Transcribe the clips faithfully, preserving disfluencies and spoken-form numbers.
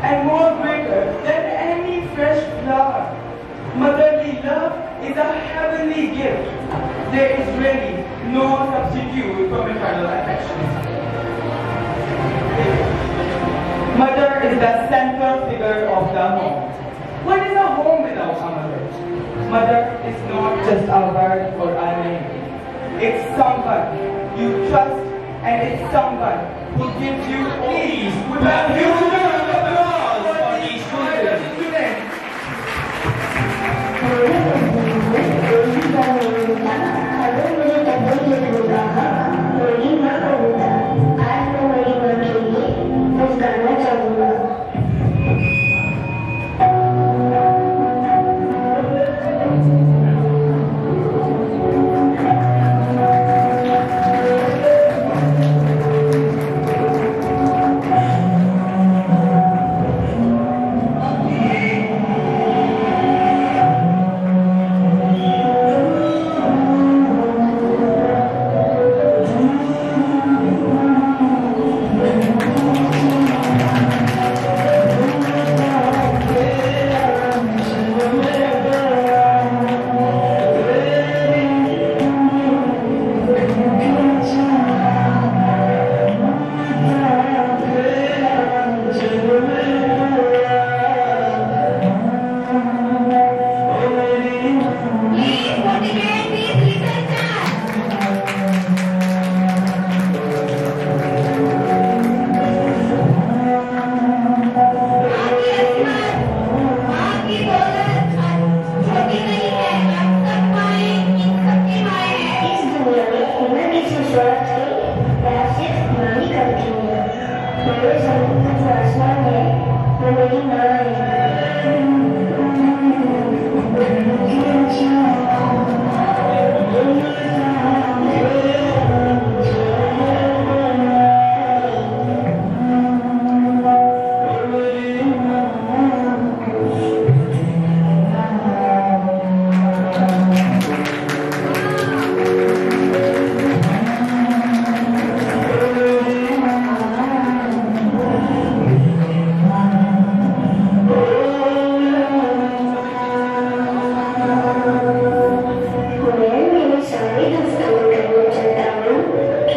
and more greater than any fresh flower. Motherly love is a heavenly gift. There is really no substitute for maternal affection. Mother is the central figure of the home. What is a home without a mother? Mother is not just a word or a name. It's someone you trust, and it's someone who gives you peace. With a huge round of applause for these children.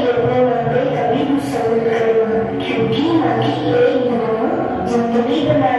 Believe in that.